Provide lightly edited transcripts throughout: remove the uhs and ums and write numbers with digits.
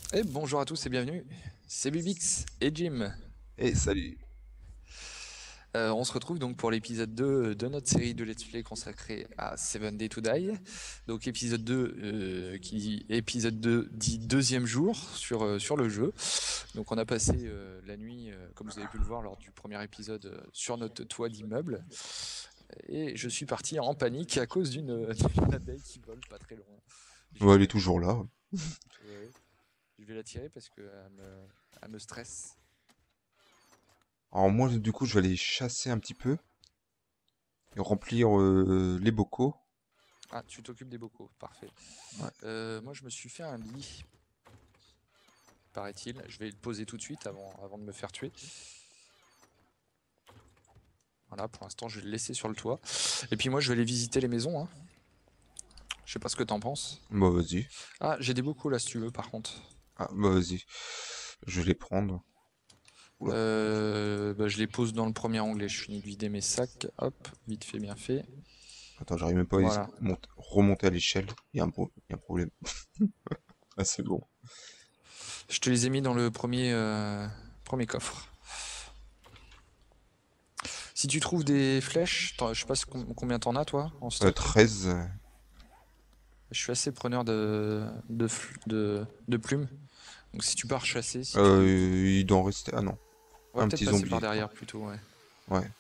Et bonjour à tous et bienvenue, c'est Bubix et Jim. Et salut. On se retrouve donc pour l'épisode 2 de notre série de Let's Play consacrée à Seven Day to Die. Donc épisode 2, qui dit épisode 2 dit deuxième jour sur le jeu. Donc on a passé la nuit, comme vous avez pu le voir lors du premier épisode, sur notre toit d'immeuble. Et je suis parti en panique à cause d'une abeille qui vole pas très loin. Je Ouais, elle est vais, toujours là. ouais, je vais la tirer parce qu'elle me stresse. Alors moi, du coup, je vais aller chasser un petit peu et remplir les bocaux. Ah, tu t'occupes des bocaux, parfait. Ouais. Moi, je me suis fait un lit, paraît-il. Je vais le poser tout de suite avant de me faire tuer. Voilà, pour l'instant, je vais le laisser sur le toit. Et puis moi, je vais aller visiter les maisons, hein. Je sais pas ce que t'en penses. Bah vas-y. Ah, j'ai des bocaux là, si tu veux, par contre. Ah, bah vas-y. Je vais les prendre. Oula. Bah, je les pose dans le premier onglet. Je finis de vider mes sacs. Hop, vite fait, bien fait. Attends, j'arrive même pas à Voilà. remonter à l'échelle. Il y a un problème. Ah, c'est bon. Je te les ai mis dans le premier coffre. Si tu trouves des flèches, je sais pas combien t'en as, toi, en stock. 13. Je suis assez preneur de plumes. Donc si tu pars chasser, si tu... Il doit en rester. Ah non. On va Un peut-être petit passer par zombie, quoi. derrière plutôt, ouais. Ouais.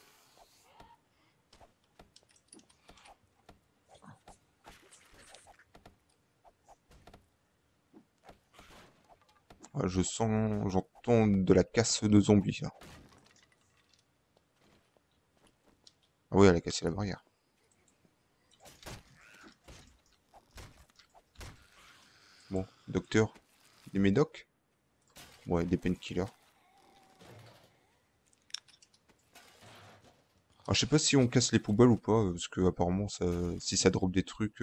Ah, j'entends de la casse de zombies, là. Ah oui, elle a cassé la barrière. Bon, docteur. Des médocs? Ouais, des painkillers. Alors, je sais pas si on casse les poubelles ou pas, parce que apparemment, si ça drop des trucs.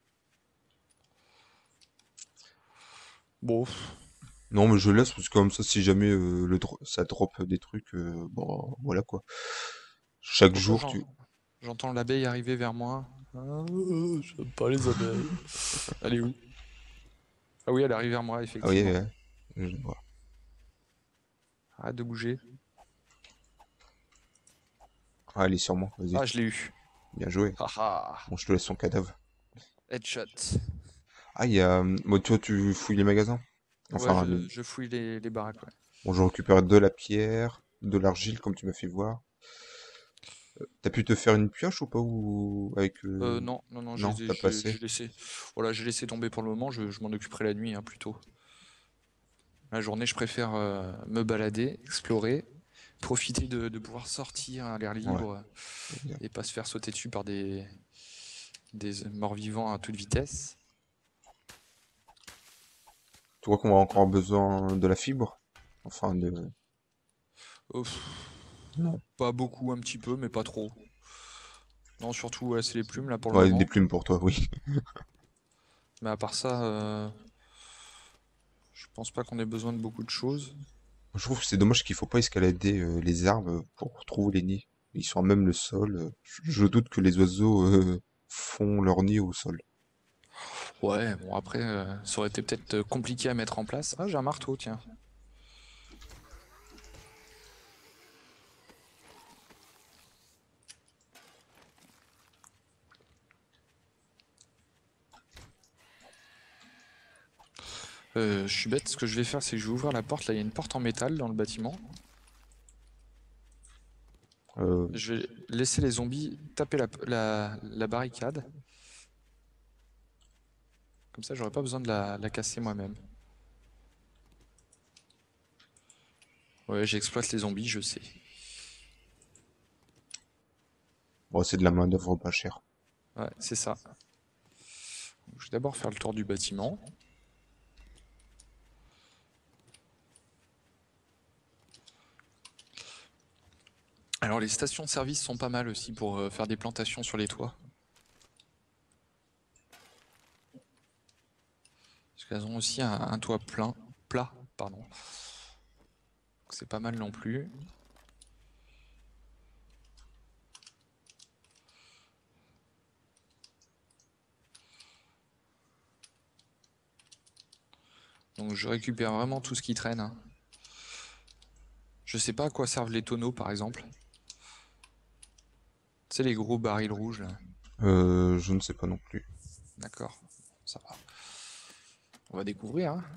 Bon, Non, mais je laisse, parce que comme ça, si jamais ça drop des trucs, bon, voilà quoi. Chaque pourquoi jour, tu. j'entends l'abeille arriver vers moi? J'aime pas les abeilles. Elle est où? Ah oui, elle arrive vers moi, Ah oui, effectivement. ouais, je vois. Arrête de bouger. Ah, elle est sur moi, vas-y. Ah, je l'ai eu. Bien joué. Haha. Bon, je te laisse son cadavre. Headshot. Ah, il y a. Bon, toi, tu fouilles les magasins? Ouais, Enfin, je fouille les baraques, ouais. bon, je récupère de la pierre, de l'argile, comme tu m'as fait voir. T'as pu te faire une pioche ou pas, ou avec. Non, non, non, Non, t'as pas assez. j'ai laissé. Voilà, j'ai laissé tomber pour le moment, je m'en occuperai la nuit, hein, plutôt. La journée, je préfère me balader, explorer, profiter de pouvoir sortir à l'air Ouais, libre, exact. et pas se faire sauter dessus par des morts-vivants à toute vitesse. Tu crois qu'on va encore besoin de la fibre? Enfin, de. Ouf, Non. pas beaucoup, un petit peu, mais pas trop. Non, surtout, ouais, c'est les plumes là pour le Ouais, des moment. plumes pour toi, oui. Mais à part ça, je pense pas qu'on ait besoin de beaucoup de choses. Je trouve que c'est dommage qu'il faut pas escalader les arbres pour trouver les nids. Ils sont à même le sol. Je doute que les oiseaux font leur nid au sol. Ouais, bon après, ça aurait été peut-être compliqué à mettre en place. Ah, j'ai un marteau, tiens. Je suis bête, ce que je vais faire, c'est que je vais ouvrir la porte. Là, il y a une porte en métal dans le bâtiment. Euh, Je vais laisser les zombies taper la barricade. Comme ça, j'aurai pas besoin de la casser moi-même. Ouais, j'exploite les zombies, je sais. bon, c'est de la main-d'œuvre pas chère. Ouais, c'est ça. Je vais d'abord faire le tour du bâtiment. Alors, les stations de service sont pas mal aussi pour faire des plantations sur les toits. Parce qu'elles ont aussi un toit plat, pardon. C'est pas mal non plus. Donc je récupère vraiment tout ce qui traîne, hein. Je sais pas à quoi servent les tonneaux, par exemple. Tu sais, les gros barils rouges, là. Je ne sais pas non plus. D'accord, ça va. On va découvrir, hein.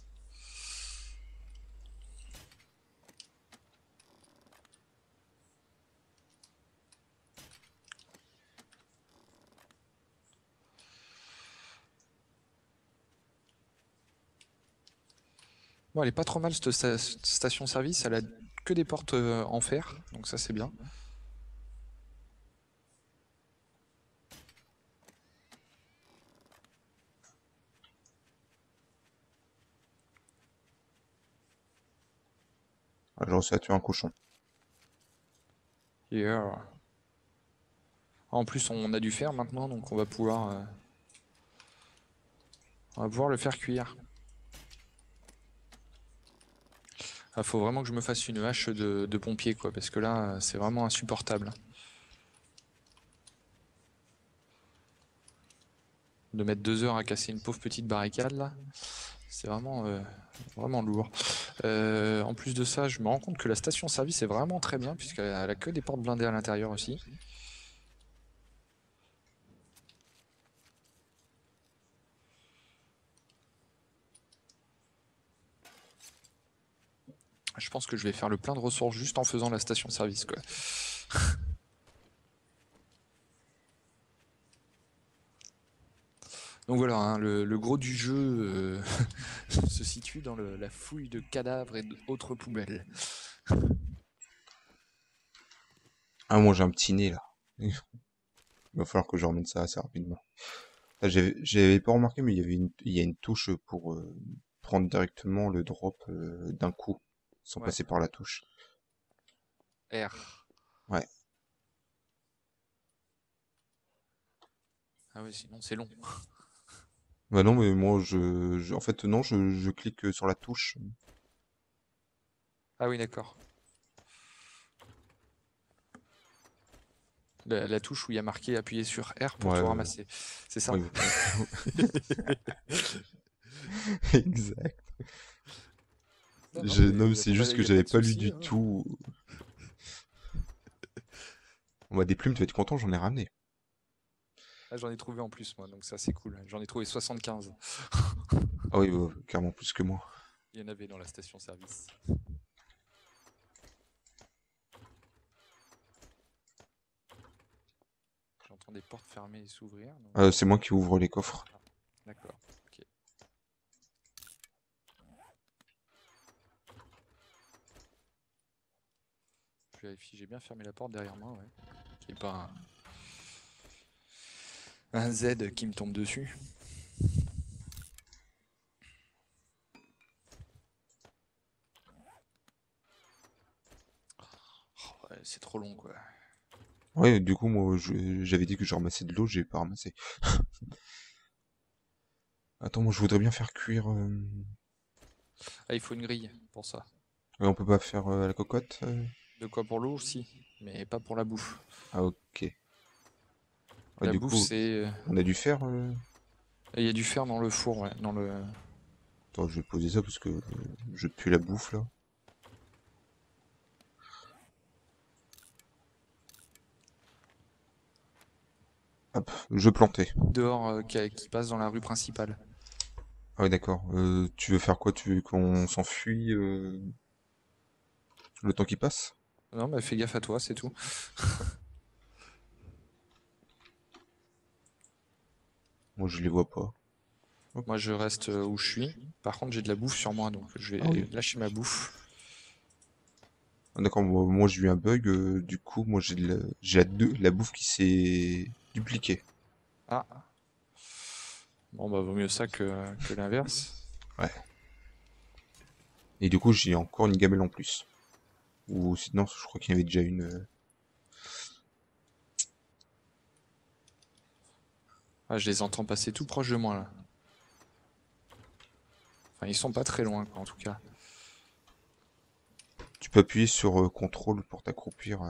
Bon, elle est pas trop mal, cette station-service. Elle a que des portes en fer, donc ça, c'est bien. Ah, j'ai réussi à tuer un cochon. Yeah. En plus, on a du fer maintenant, donc on va pouvoir le faire cuire. Il faut vraiment que je me fasse une hache de pompier, quoi, parce que là, c'est vraiment insupportable de mettre 2 heures à casser une pauvre petite barricade là. C'est vraiment lourd. En plus de ça, je me rends compte que la station-service est vraiment très bien, puisqu'elle a que des portes blindées à l'intérieur aussi. Je pense que je vais faire le plein de ressources juste en faisant la station-service, quoi. Donc voilà, hein, le gros du jeu se situe dans la fouille de cadavres et d'autres poubelles. Ah, moi j'ai un petit nez là. Il va falloir que je remette ça assez rapidement. Ah, j'avais pas remarqué, mais il y a une touche pour prendre directement le drop d'un coup, sans Ouais, passer par la touche. R. Ouais. Ah oui, sinon c'est long. Bah non, mais moi en fait non, je clique sur la touche. Ah oui, d'accord. La touche où il y a marqué appuyer sur R pour Ouais, tout ramasser. C'est ça? ouais, exact. Non, non, mais Non, c'est juste que y a pas j'avais de pas lu souci, du hein. tout. On m'a des plumes, tu vas être content, j'en ai ramené. Ah, j'en ai trouvé en plus, moi, donc ça c'est cool. J'en ai trouvé 75. Ah oui, bah, carrément plus que moi. Il y en avait dans la station-service. J'entends des portes fermées et s'ouvrir. Donc... C'est moi qui ouvre les coffres. Ah, d'accord. Ok. Je vérifie, j'ai bien fermé la porte derrière moi, ouais. Qu'il n'y ait pas un Z qui me tombe dessus. Oh, ouais, c'est trop long, quoi. Ouais, du coup, moi, j'avais dit que je ramassais de l'eau, j'ai pas ramassé. Attends, moi, je voudrais bien faire cuire. Ah, il faut une grille pour ça. Ouais, on peut pas faire à la cocotte. De quoi pour l'eau aussi, mais pas pour la bouffe. Ah, ok. Ouais, La du bouffe, coup, c'est. on a dû faire. Il y a du fer dans le four, ouais. Dans le... Attends, je vais poser ça parce que je pue la bouffe là. Hop, je plantais. Dehors qui passe dans la rue principale. Ah ouais, d'accord. Tu veux faire quoi? Tu veux qu'on s'enfuit le temps qui passe? Non, mais fais gaffe à toi, c'est tout. Moi, je les vois pas. Hop. Moi, je reste où je suis. Par contre, j'ai de la bouffe sur moi, donc je Ah vais oui. lâcher ma bouffe. Ah, d'accord, moi j'ai eu un bug, du coup moi j'ai la bouffe qui s'est dupliquée. Ah, bon, bah, vaut mieux ça que l'inverse. Ouais. Et du coup j'ai encore une gamelle en plus. Ou sinon je crois qu'il y en avait déjà une. Ah, je les entends passer tout proche de moi, là. Enfin, ils sont pas très loin, quoi, en tout cas. Tu peux appuyer sur contrôle pour t'accroupir.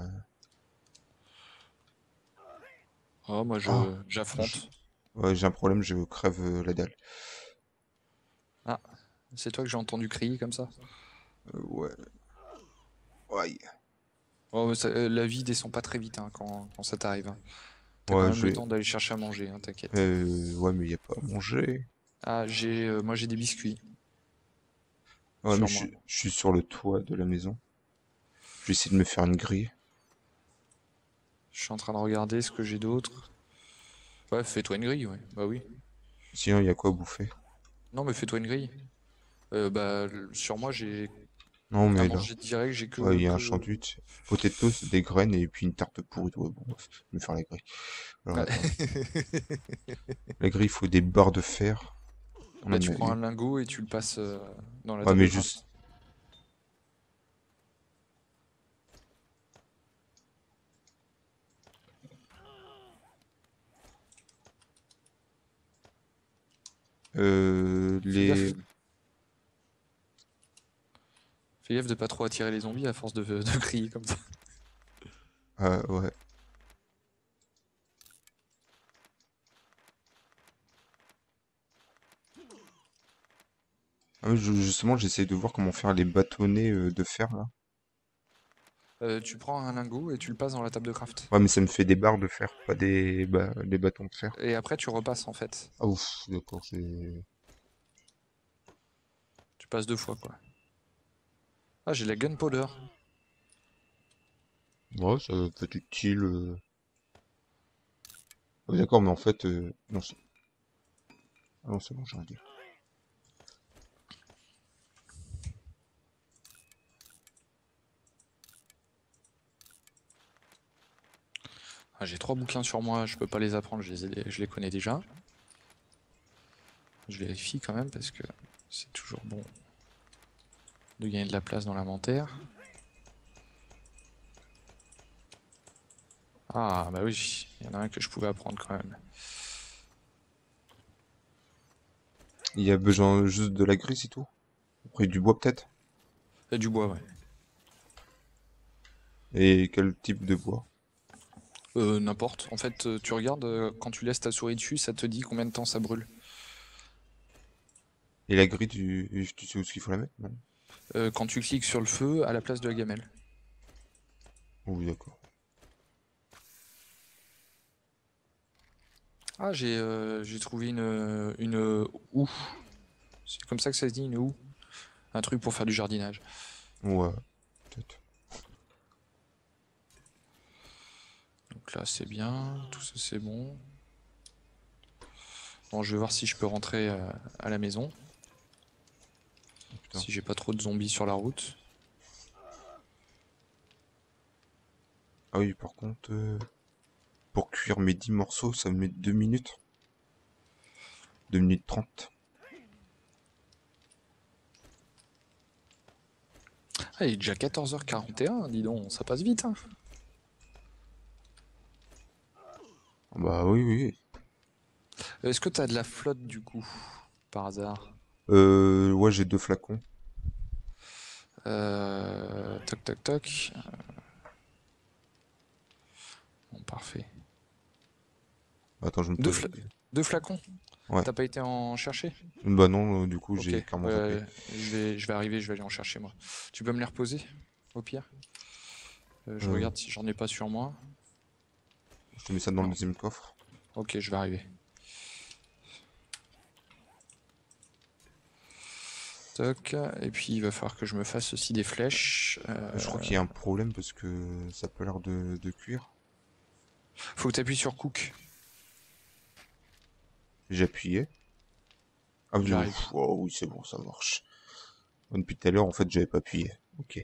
Oh, moi, Ah, je- j'affronte. ouais, j'ai un problème, je crève la dalle. Ah. C'est toi que j'ai entendu crier comme ça? Ouais. Ouais. Oh, mais la vie descend pas très vite hein, quand ça t'arrive, hein. T'as quand Ouais, même le temps d'aller chercher à manger, hein, t'inquiète. Ouais, mais y a pas à manger. Ah, moi j'ai des biscuits Ouais, mais sur moi. je suis sur le toit de la maison. Je vais essayer de me faire une grille. Je suis en train de regarder ce que j'ai d'autre. Ouais, fais-toi une grille, ouais. Bah oui. Sinon, il y a quoi à bouffer? Non, mais fais-toi une grille. Bah, sur moi, j'ai Non, à mais là, manger direct, j'ai ouais, il y a un que... sandwich, potatoes, des graines et puis une tarte pourrie. Ouais, bon, bref, je vais me faire la grille. Alors, Ouais. attends. La grille, il faut des barres de fer. On Bah, en tu a prends un une. lingot et tu le passes dans la Ouais, table mais de craft. juste. Fais Les. gaffe. Fais gaffe de pas trop attirer les zombies à force de crier comme ça. Ouais. Ah, justement, j'essaie de voir comment faire les bâtonnets de fer là. Tu prends un lingot et tu le passes dans la table de craft. Ouais, mais ça me fait des barres de fer, pas des bâtons de fer. Et après, tu repasses en fait. Ah ouf, d'accord, c'est. Tu passes 2 fois, quoi. Ah, j'ai la gunpowder. Ouais, ça peut être utile. Ouais, d'accord, mais en fait, non, ah non, c'est bon, j'ai rien dit. Ah, j'ai 3 bouquins sur moi, je peux pas les apprendre, je les connais déjà. Je vérifie quand même parce que c'est toujours bon de gagner de la place dans l'inventaire. Ah, bah oui, il y en a un que je pouvais apprendre quand même. Il y a besoin juste de la grille, c'est tout. Après, du bois peut-être. Du bois, ouais. Et quel type de bois? N'importe. En fait, tu regardes, quand tu laisses ta souris dessus, ça te dit combien de temps ça brûle. Et la grille, tu sais où est-ce qu'il faut la mettre? Non. Quand tu cliques sur le feu, à la place de la gamelle. Oui, d'accord. Ah, j'ai trouvé une houe. C'est comme ça que ça se dit, une houe. Un truc pour faire du jardinage. Ouais, peut-être. Donc là, c'est bien. Tout ça, c'est bon. Bon, je vais voir si je peux rentrer à la maison. Oh, putain. Si j'ai pas trop de zombies sur la route. Ah oui, par contre, pour cuire mes 10 morceaux, ça me met 2 minutes. 2 minutes 30. Ah, il est déjà 14h41, dis donc, ça passe vite, hein. Bah oui, oui. Est-ce que t'as de la flotte du coup, par hasard? Ouais, j'ai 2 flacons. Toc toc toc. Bon, parfait. Attends, je me Deux, pose. fla- deux flacons? Ouais. T'as pas été en chercher? Bah non, du coup, Ok, j'ai carrément zappé. ouais, je vais arriver, je vais aller en chercher moi. Tu peux me les reposer, au pire? Je Euh, regarde si j'en ai pas sur moi. je te mets ça dans le Non. deuxième coffre. Ok, je vais arriver. Toc. Et puis il va falloir que je me fasse aussi des flèches. Je crois qu'il y a un problème parce que ça a pas l'air de cuire. Faut que t'appuies sur Cook. J'ai appuyé. Ah, J'arrive. oh, oui, c'est bon, ça marche. Depuis tout à l'heure, en fait, j'avais pas appuyé. Ok.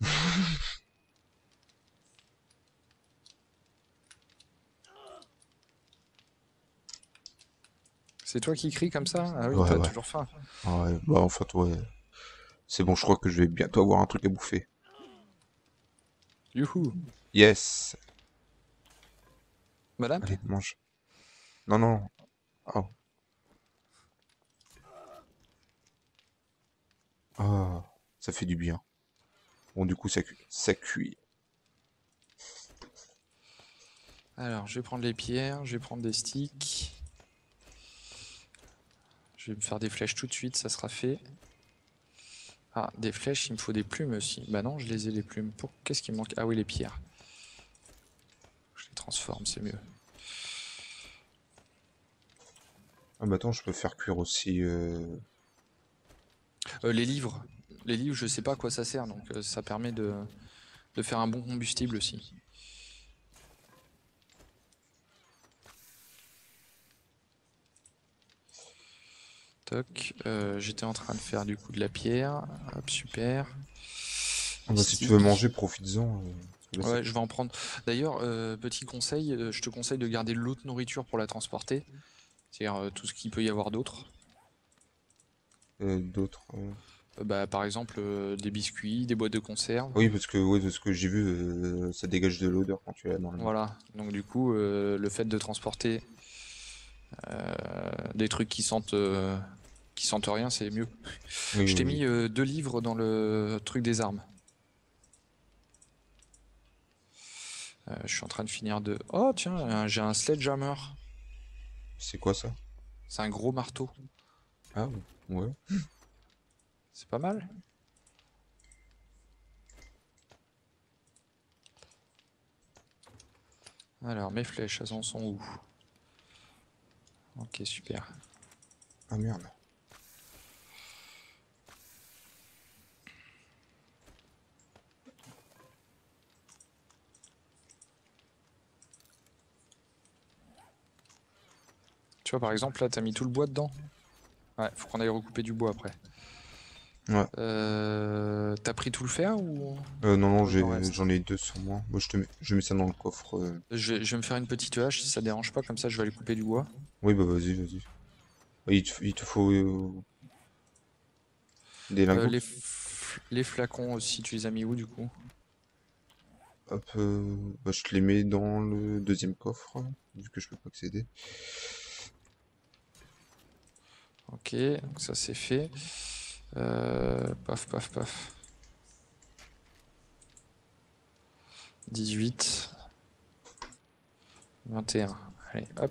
C'est toi qui crie comme ça? Ah oui, Ouais, t'as ouais. toujours faim. Ah ouais, bah en fait, ouais. C'est bon, je crois que je vais bientôt avoir un truc à bouffer. Youhou. Yes! Madame? Allez, mange. Non, non. Oh. Ah, ça fait du bien. Bon, du coup, ça cuit. Ça cuit. Alors, je vais prendre les pierres, je vais prendre des sticks. Je vais me faire des flèches tout de suite, ça sera fait. Ah, des flèches, il me faut des plumes aussi. Bah non, je les ai les plumes. Qu'est-ce qui me manque? Ah oui, les pierres. Je les transforme, c'est mieux. Ah bah attends, je peux faire cuire aussi... Les livres. Les livres, je sais pas à quoi ça sert, donc ça permet de faire un bon combustible aussi. Toc. J'étais en train de faire du coup de la pierre. Hop, super. Ah bah si tu veux Stick. manger, profites-en. Parce que là, Ouais, je vais en prendre. D'ailleurs, petit conseil, je te conseille de garder l'autre nourriture pour la transporter. C'est-à-dire tout ce qu'il peut y avoir d'autre. d'autres... Bah, par exemple, des biscuits, des boîtes de conserve. Oui, ouais, parce que j'ai vu, ça dégage de l'odeur quand tu es dans le mur. Voilà. Donc du coup, le fait de transporter des trucs qui sentent rien, c'est mieux. Oui, Je oui, t'ai oui. mis 2 livres dans le truc des armes. Je suis en train de finir de... Oh tiens, j'ai un sledgehammer. C'est quoi ça? C'est un gros marteau. Ah, ouais. C'est pas mal. Alors, mes flèches, elles en sont où? Ok, super. Ah merde. Tu vois, par exemple, là, t'as mis tout le bois dedans. Ouais, faut qu'on aille recouper du bois après. Ouais. T'as pris tout le fer ou Non, non, il t'en reste? j'en ai deux sur moi. Moi, je mets ça dans le coffre. Je vais me faire une petite hache si ça dérange pas, comme ça je vais aller couper du bois. Oui, bah vas-y, vas-y. Ah, il te faut des lingots? Les flacons aussi, tu les as mis où du coup? Hop, bah, je te les mets dans le deuxième coffre, vu que je peux pas accéder. Ok, donc ça c'est fait. Paf, paf, paf. 18, 21. Allez, hop.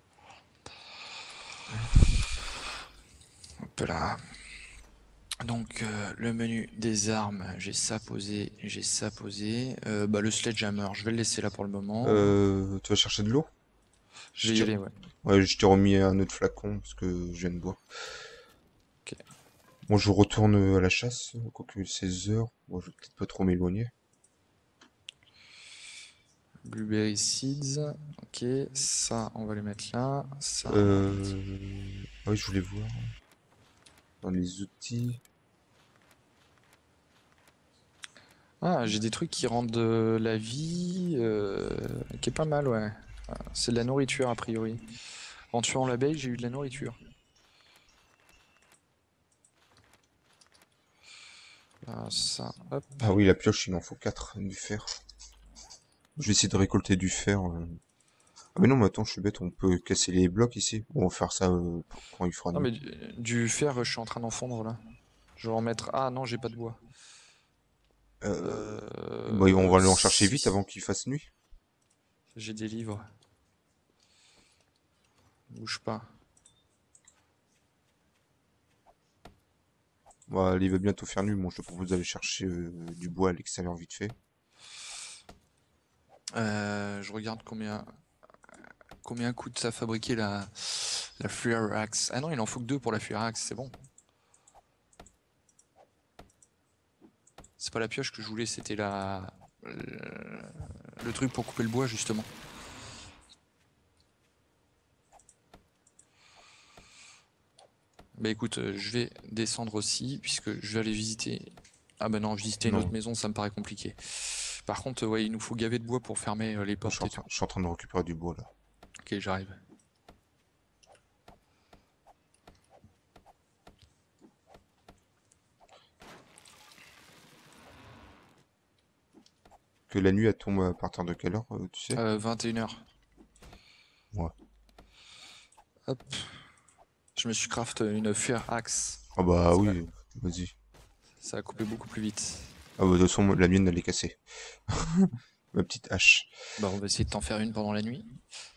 Hop là. Donc le menu des armes, j'ai ça posé, j'ai ça posé. Bah, le sledgehammer, je vais le laisser là pour le moment. Tu vas chercher de l'eau? Je Je vais y t'ai aller, ouais. ouais, je t'ai remis un autre flacon parce que je viens de boire. Ok. Moi, je retourne à la chasse, quoique 16 heures. Moi, je vais peut-être pas trop m'éloigner. Blueberry seeds. Ok, ça on va les mettre là. Ça on va mettre. Ah oui, je voulais voir dans les outils. Ah, j'ai des trucs qui rendent la vie, qui est pas mal, ouais. Ah, c'est de la nourriture a priori. En tuant l'abeille, j'ai eu de la nourriture. Ah, ça, hop. Ah oui, la pioche, il en faut 4 du fer. Je vais essayer de récolter du fer. Ah mais non, mais attends, je suis bête, on peut casser les blocs ici. Bon, on va faire ça quand il fera Non nuit. mais du fer, je suis en train d'en fondre là. Je vais en mettre. Ah non, j'ai pas de bois. Bah, on va aller en chercher vite Si. avant qu'il fasse nuit. J'ai des livres. Bouge pas. Bah, il va bientôt faire nuit. Bon, je te propose d'aller chercher du bois à l'extérieur vite fait. Je regarde combien coûte ça fabriquer la Fire Axe. Ah non, il en faut que 2 pour la Fire Axe, c'est bon. C'est pas la pioche que je voulais, c'était le truc pour couper le bois justement. Bah écoute, je vais descendre aussi puisque je vais aller visiter. Ah bah non, visiter une autre Non, maison, ça me paraît compliqué. Par contre, ouais, il nous faut gaver de bois pour fermer les portes et tout. je suis en train de récupérer du bois là. Ok, j'arrive. Que la nuit elle tombe à partir de quelle heure, tu sais? 21h. Ouais. Hop. Je me suis craft une Fire Axe. Ah bah Ça va, oui, vas-y. ça va couper beaucoup plus vite. Ah bah de toute façon, la mienne elle est cassée. Ma petite hache. Bah on va essayer de t'en faire une pendant la nuit.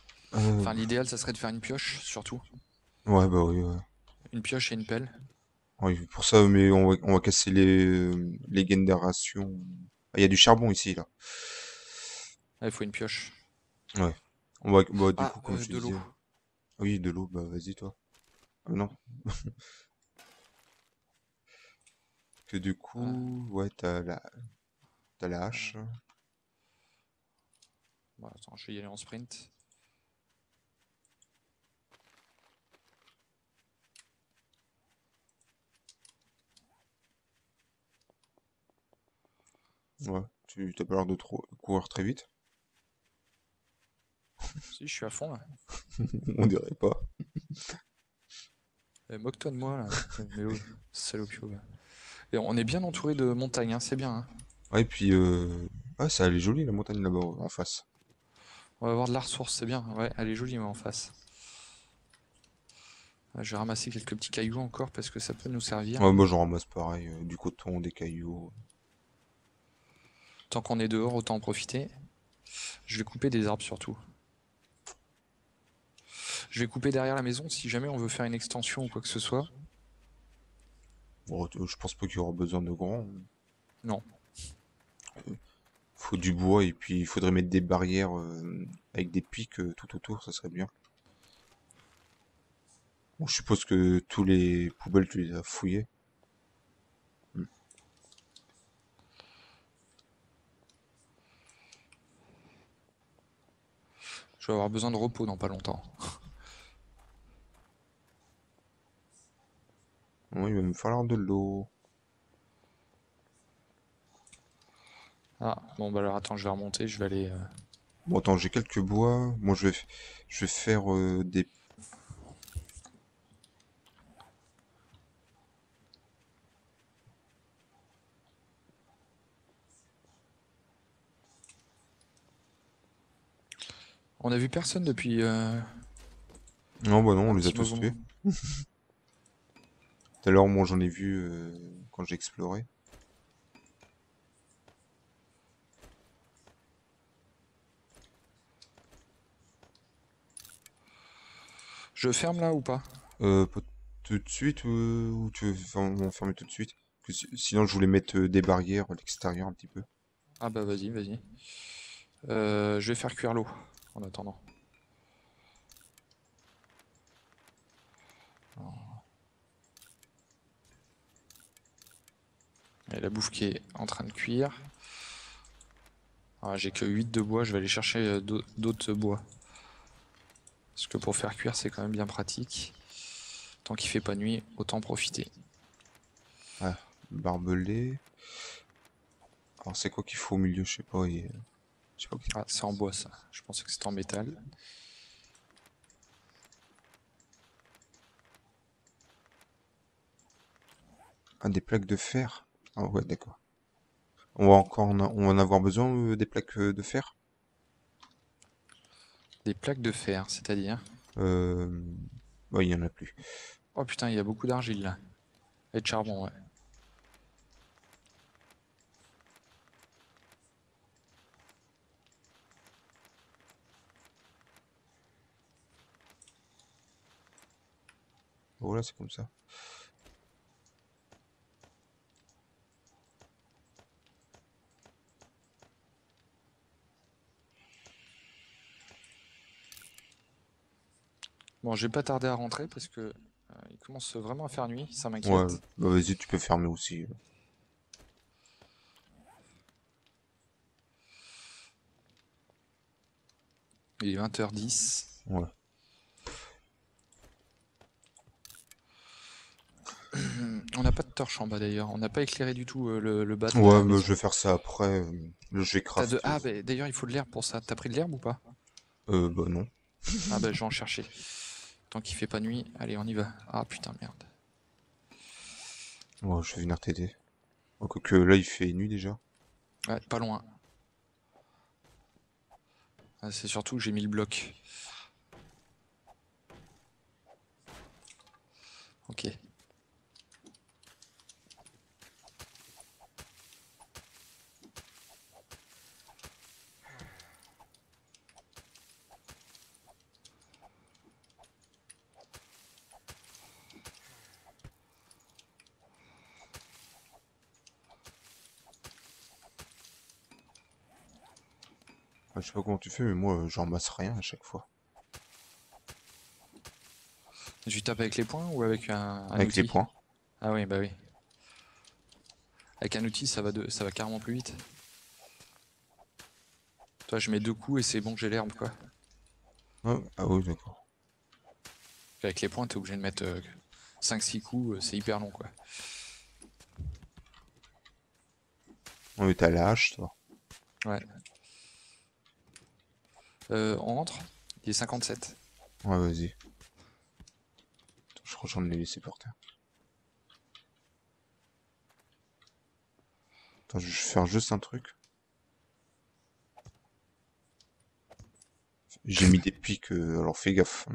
Euh, Enfin l'idéal ça serait de faire une pioche surtout. ouais bah oui, ouais. Une pioche et une pelle. Oui, pour ça, mais on va casser les gaines d'aération. Ah, il y a du charbon ici, là. Ah, il faut une pioche. Ouais. On va, bah, du Ah, coup, comme je te de l'eau. disais. Oui, de l'eau, bah, vas-y, toi. Ah, non. Que du Ah, coup, ouais, t'as la hache. ah. Bon, attends, je vais y aller en sprint. Ouais. Tu t'as pas l'air de trop courir très vite. Si, je suis à fond là. On dirait pas. Moque-toi de moi là. Mélo, salopio. Va. Et on est bien entouré de montagnes, hein, c'est bien. Hein. Ouais, et puis, ah, ça, elle est jolie, la montagne là-bas, en face. On va avoir de la ressource, c'est bien. Ouais, elle est jolie, mais en face. Je vais ramasser quelques petits cailloux encore parce que ça peut nous servir. Ouais, moi, j'en ramasse pareil, du coton, des cailloux. Tant qu'on est dehors, autant en profiter. Je vais couper des arbres surtout. Je vais couper derrière la maison si jamais on veut faire une extension ou quoi que ce soit. Bon, je pense pas qu'il y aura besoin de grands. Non. Faut du bois, et puis il faudrait mettre des barrières avec des pics tout autour, ça serait bien. Bon, je suppose que tous les poubelles, tu les as fouillées. Hmm. Je vais avoir besoin de repos dans pas longtemps. Ouais, il va me falloir de l'eau. Ah, bon bah alors attends, je vais remonter, je vais aller... Bon, attends, j'ai quelques bois. Moi, je vais faire des... On a vu personne depuis Non, bah non, on un les a petit tous moment. tués. Tout à l'heure, moi, j'en ai vu quand j'ai exploré. Je ferme là ou pas? Pas tout de suite, ou tu veux fermer tout de suite? Sinon, je voulais mettre des barrières à l'extérieur un petit peu. Ah bah vas-y, vas-y. Je vais faire cuire l'eau en attendant. Et la bouffe qui est en train de cuire. Ah, j'ai que 8 de bois, je vais aller chercher d'autres bois. Parce que pour faire cuire, c'est quand même bien pratique. Tant qu'il fait pas nuit, autant en profiter. Ah, barbelé. Alors, c'est quoi qu'il faut au milieu? Je sais pas. Je sais pas. Ah, c'est en bois ça. Je pensais que c'était en métal. Ah, des plaques de fer. Ah ouais, d'accord. On va en avoir besoin des plaques de fer? Des plaques de fer, c'est-à-dire. Euh... Ouais, il y en a plus. Oh putain, il y a beaucoup d'argile là. Et de charbon, ouais. Voilà, c'est comme ça. Bon, je vais pas tarder à rentrer parce que il commence vraiment à faire nuit, ça Ouais, m'inquiète. bah vas-y, tu peux fermer aussi. Il est 20h10. Ouais. On n'a pas de torche en bas d'ailleurs. On n'a pas éclairé du tout le bas de Ouais, la bah, je maison. vais faire ça après. Je vais craft. Ah, bah, d'ailleurs, il faut de l'herbe pour ça. T'as pris de l'herbe ou pas? Bah non. Ah, bah, je vais en chercher. Tant qu'il fait pas nuit, allez, on y va. Ah, putain, merde. Ouais, je vais venir t'aider. Oh, quoique là, il fait nuit déjà. Ouais, pas loin. Ah, c'est surtout que j'ai mis le bloc. Ok. Ah, je sais pas comment tu fais, mais moi, j'en masse rien à chaque fois. Tu tapes avec les poings ou avec un Avec les outil? points. Ah oui, bah oui. Avec un outil, ça va carrément plus vite. Toi, je mets 2 coups et c'est bon, j'ai l'herbe, quoi. Ah, ah oui, d'accord. Avec les poings, t'es obligé de mettre 5-6 coups, c'est hyper long, quoi. On est à la hache, toi. Ouais. On rentre? Il est 57. Ouais, vas-y. Attends, je crois que j'en ai laissé par terre. Attends, je vais faire juste un truc. J'ai mis des pics, alors fais gaffe.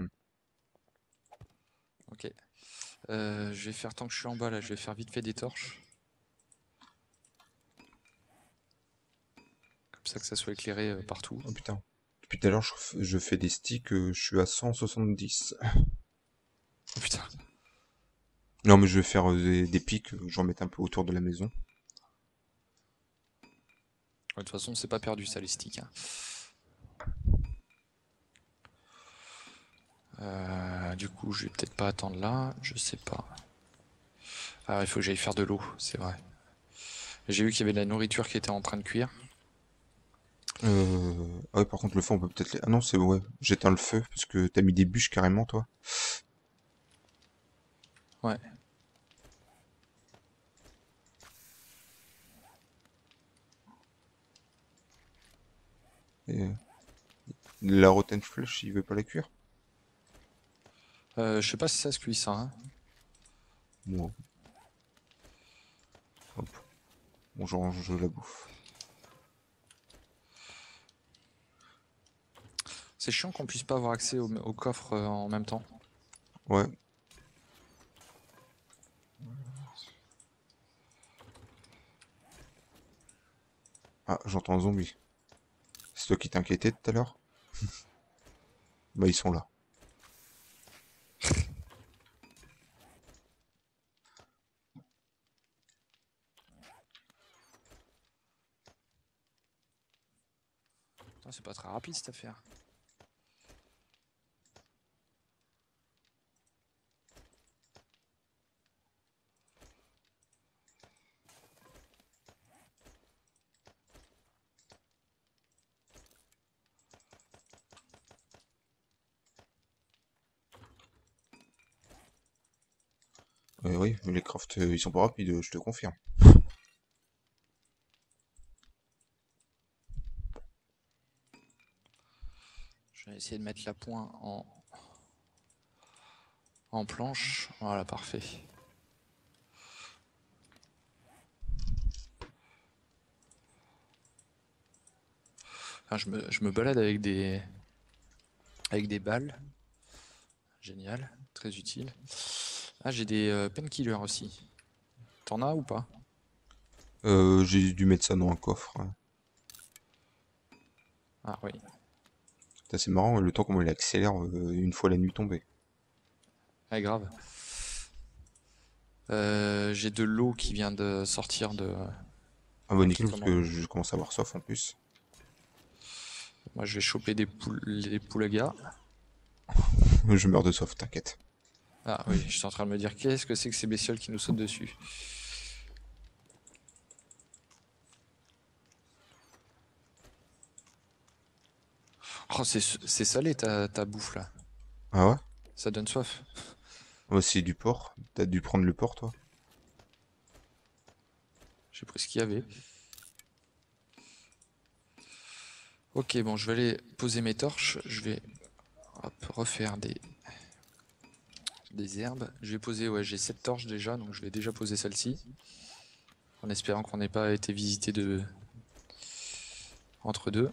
Ok. Je vais faire, tant que je suis en bas, là, je vais faire vite fait des torches. Comme ça que ça soit éclairé partout. Oh putain. Depuis tout à l'heure, je fais des sticks, je suis à 170. Oh putain. Non, mais je vais faire des pics, j'en mets un peu autour de la maison. Ouais, de toute façon, c'est pas perdu, ça, les sticks, hein. Du coup, je vais peut-être pas attendre là, je sais pas. Ah, il faut que j'aille faire de l'eau, c'est vrai. J'ai vu qu'il y avait de la nourriture qui était en train de cuire. Ah ouais, par contre, le feu, on peut peut-être... Ah non, c'est... Ouais, j'éteins le feu, parce que t'as mis des bûches carrément, toi. Ouais. Et, la rotten flesh, il veut pas la cuire? Je sais pas si ça se cuit, ça, hein. Moi, hop. Bon, je la bouffe. C'est chiant qu'on puisse pas avoir accès au coffre en même temps. Ouais. Ah, j'entends un zombie. C'est toi qui t'inquiétais tout à l'heure? Bah, ils sont là. Putain, c'est pas très rapide cette affaire. Oui, mais les crafts, ils sont pas rapides, je te confirme. Je vais essayer de mettre la pointe en planche. Voilà, parfait. Enfin, je me balade avec des balles. Génial, très utile. Ah, j'ai des painkillers aussi. T'en as ou pas? J'ai dû mettre ça dans un coffre, hein. Ah oui. Putain, c'est marrant, le temps comment il accélère une fois la nuit tombée. Ah, grave. J'ai de l'eau qui vient de sortir de Ah bah un nickel, parce piquement. que je commence à avoir soif en plus. Moi, je vais choper des poulagas. Je meurs de soif, t'inquiète. Ah oui, je suis en train de me dire qu'est-ce que c'est que ces bestioles qui nous sautent dessus. Oh, c'est salé ta bouffe là. Ah ouais? Ça donne soif. Ouais, c'est du porc. T'as dû prendre le porc, toi? J'ai pris ce qu'il y avait. Ok, bon, je vais aller poser mes torches. Je vais hop, refaire des herbes. Je vais poser, ouais, j'ai 7 torches déjà, donc je vais déjà poser celle-ci. En espérant qu'on n'ait pas été visité entre deux.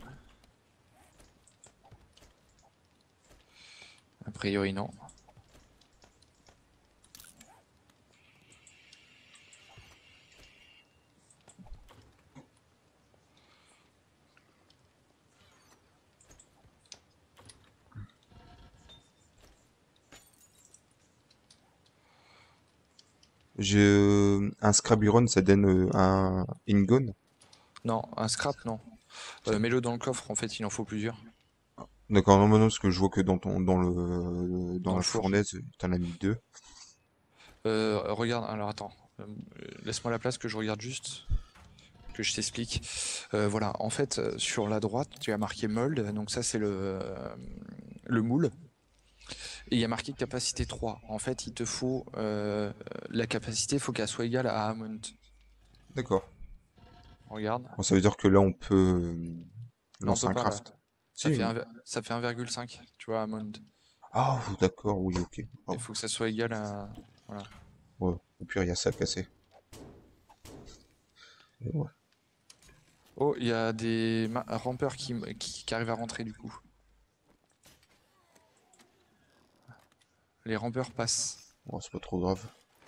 A priori, non. J'ai un scrap iron, ça donne un ingon. Non, un scrap, non. Mets-le dans le coffre, en fait, il en faut plusieurs. D'accord, non, mais non, parce que je vois que dans Dans la le four. fournaise, t'en as mis deux. Regarde, alors attends. Laisse-moi la place que je regarde juste, que je t'explique. Voilà, en fait, sur la droite, tu as marqué mold, donc ça c'est le moule. Et il y a marqué capacité 3. En fait, il te faut la capacité, il faut qu'elle soit égale à amount. D'accord. Regarde. Bon, ça veut dire que là, on peut Non, on lancer peut un pas là. craft. Si. Ça fait 1,5, tu vois, amount. Ah, d'accord, oui, ok. Il Pardon. faut que ça soit égal à. Voilà. Ouais. Au pire, il y a ça à casser. Et ouais. Oh, il y a des rampeurs qui arrivent à rentrer du coup. Les rampeurs passent. Bon, c'est pas trop grave.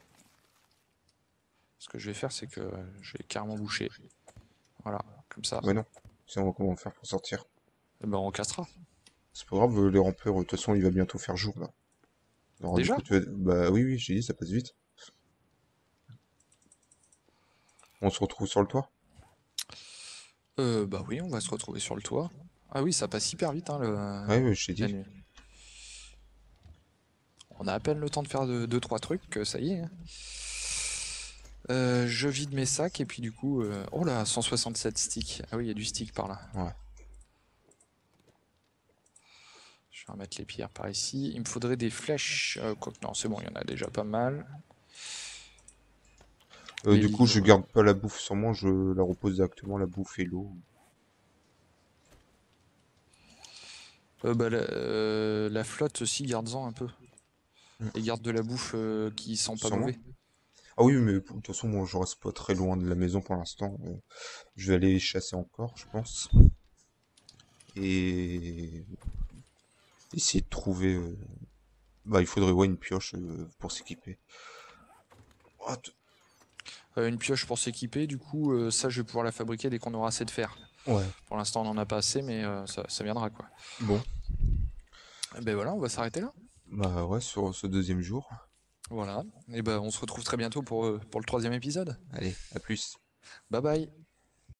Ce que je vais faire, c'est que je vais carrément boucher. Voilà, comme ça. Ouais, non. Sinon, comment on va faire pour sortir? Et ben, on cassera. C'est pas grave, les rampeurs, de toute façon, il va bientôt faire jour, là. Alors, du Déjà? coup, bah oui, oui, j'ai dit, ça passe vite. On se retrouve sur le toit? Bah oui, on va se retrouver sur le toit. Ah oui, ça passe hyper vite, hein, Ouais, ouais, je t'ai la dit. nuit. On a à peine le temps de faire deux trois trucs, que ça y est, hein. Je vide mes sacs et puis du coup... Oh là, 167 sticks. Ah oui, il y a du stick par là. Ouais. Je vais remettre les pierres par ici. Il me faudrait des flèches. Quoique non, c'est bon, il y en a déjà pas mal. Les Du coup, je livres. garde pas la bouffe sur moi, je la repose directement, la bouffe et l'eau. La flotte aussi, garde-en un peu. Mm. Et garde de la bouffe qui sent pas Sur moi? mauvais. Ah oui, mais de toute façon, moi, je reste pas très loin de la maison pour l'instant. Je vais aller chasser encore, je pense. Et essayer de trouver... Bah, il faudrait, ouais, une pioche pour s'équiper. Oh, Une pioche pour s'équiper, du coup, ça je vais pouvoir la fabriquer dès qu'on aura assez de fer. ouais. Pour l'instant, on n'en a pas assez, mais ça viendra quoi. Bon. Et ben voilà, on va s'arrêter là. Bah ouais, sur ce deuxième jour. Voilà. Et ben on se retrouve très bientôt pour le troisième épisode. Allez, à plus. Bye bye.